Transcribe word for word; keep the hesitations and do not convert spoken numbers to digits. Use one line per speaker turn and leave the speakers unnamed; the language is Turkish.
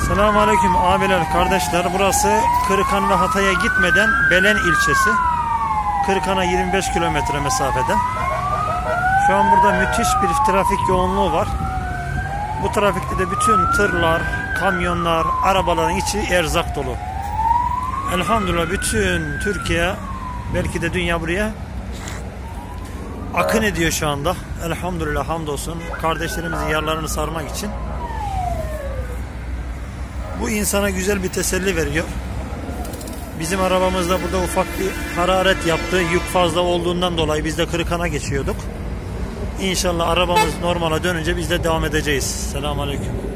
Selamünaleyküm abiler, kardeşler. Burası Kırıkhan ve Hatay'a gitmeden Belen ilçesi. Kırıkhan'a yirmi beş kilometre mesafede. Şu an burada müthiş bir trafik yoğunluğu var. Bu trafikte de bütün tırlar, kamyonlar, arabaların içi erzak dolu. Elhamdülillah bütün Türkiye, belki de dünya buraya akın ediyor şu anda. Elhamdülillah, hamdolsun. Kardeşlerimizin yarlarını sarmak için. Bu insana güzel bir teselli veriyor. Bizim arabamızda burada ufak bir hararet yaptı. Yük fazla olduğundan dolayı biz de Kırıkhan'a geçiyorduk. İnşallah arabamız normale dönünce biz de devam edeceğiz. Selamünaleyküm.